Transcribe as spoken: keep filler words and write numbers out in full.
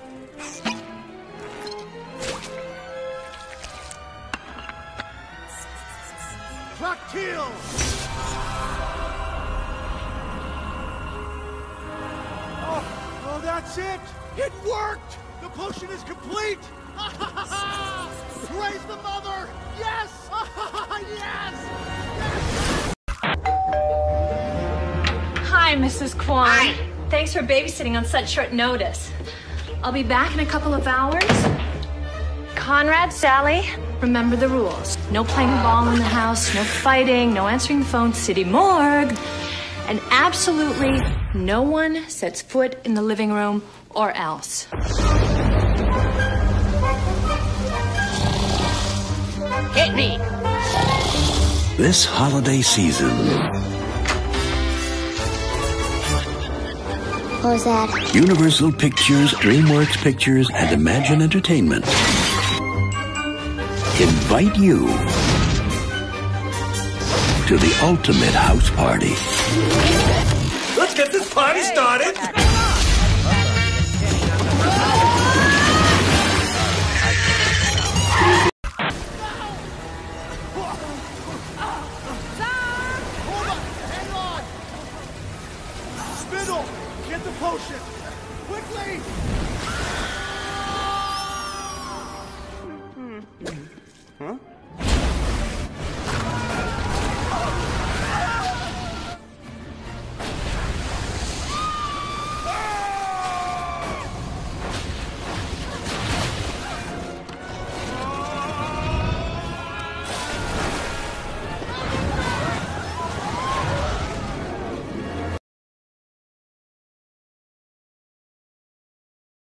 Clock kill! Oh, oh, that's it! It worked! The potion is complete! Praise the mother! Yes! Yes! Hi, Missus Kwan. Hi. Thanks for babysitting on such short notice. I'll be back in a couple of hours. Conrad, Sally, remember the rules. No playing ball in the house, no fighting, no answering the phone, city morgue, and absolutely no one sets foot in the living room or else. Hit me! This holiday season, What was that? Universal Pictures, DreamWorks Pictures, and Imagine Entertainment invite you to the ultimate house party. Let's get this party started!